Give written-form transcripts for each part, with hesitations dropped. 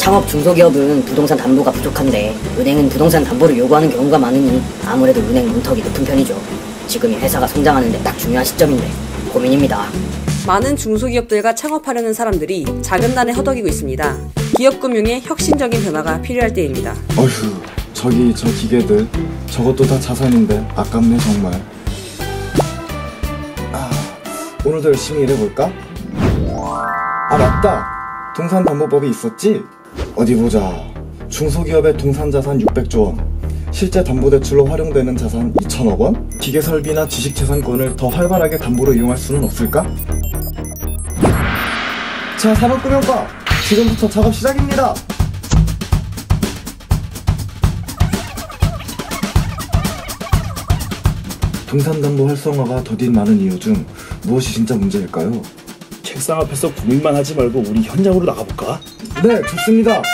창업 중소기업은 부동산 담보가 부족한데 은행은 부동산 담보를 요구하는 경우가 많으니 아무래도 은행 문턱이 높은 편이죠. 지금이 회사가 성장하는데 딱 중요한 시점인데 고민입니다. 많은 중소기업들과 창업하려는 사람들이 자금난에 허덕이고 있습니다. 기업금융의 혁신적인 변화가 필요할 때입니다. 어휴, 저기 저 기계들 저것도 다 자산인데 아깝네 정말. 오늘도 열심히 일해볼까? 아 맞다! 동산담보법이 있었지? 어디 보자. 중소기업의 동산자산 600조 원, 실제 담보대출로 활용되는 자산 2천억 원? 기계설비나 주식재산권을 더 활발하게 담보로 이용할 수는 없을까? 자, 산업금융과 지금부터 작업 시작입니다! 동산담보 활성화가 더딘 많은 이유 중 무엇이 진짜 문제일까요? 책상 앞에서 고민만 하지 말고 우리 현장으로 나가볼까? 네, 좋습니다!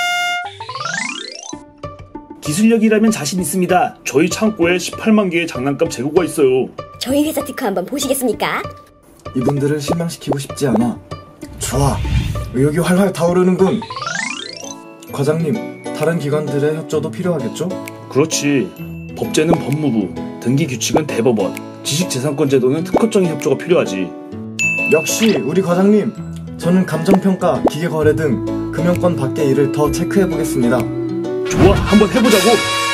기술력이라면 자신 있습니다. 저희 창고에 18만 개의 장난감 재고가 있어요. 저희 회사 특허 한번 보시겠습니까? 이분들을 실망시키고 싶지 않아. 좋아, 의욕이 활활 타오르는군. 과장님, 다른 기관들의 협조도 필요하겠죠? 그렇지. 법제는 법무부, 등기규칙은 대법원, 지식재산권 제도는 특허청의 협조가 필요하지. 역시 우리 과장님, 저는 감정평가, 기계거래 등 금융권 밖의 일을 더 체크해보겠습니다. 좋아, 한번 해보자고!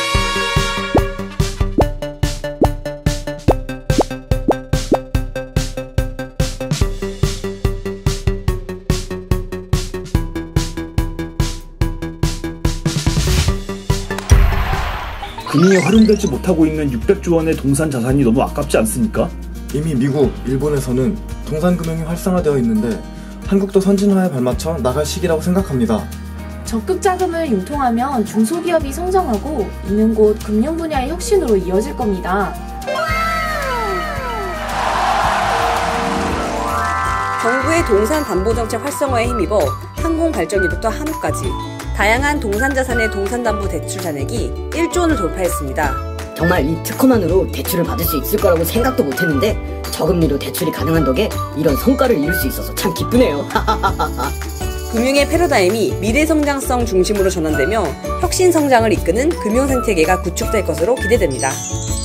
금융에 활용되지 못하고 있는 600조 원의 동산 자산이 너무 아깝지 않습니까? 이미 미국, 일본에서는 동산금융이 활성화되어 있는데 한국도 선진화에 발맞춰 나갈 시기라고 생각합니다. 적극 자금을 융통하면 중소기업이 성장하고 있는 곳 금융 분야의 혁신으로 이어질 겁니다. 정부의 동산담보정책 활성화에 힘입어 항공발전기부터 한우까지 다양한 동산자산의 동산담보대출 잔액이 1조 원을 돌파했습니다. 정말 이 특허만으로 대출을 받을 수 있을 거라고 생각도 못했는데 저금리로 대출이 가능한 덕에 이런 성과를 이룰 수 있어서 참 기쁘네요. 금융의 패러다임이 미래성장성 중심으로 전환되며 혁신성장을 이끄는 금융생태계가 구축될 것으로 기대됩니다.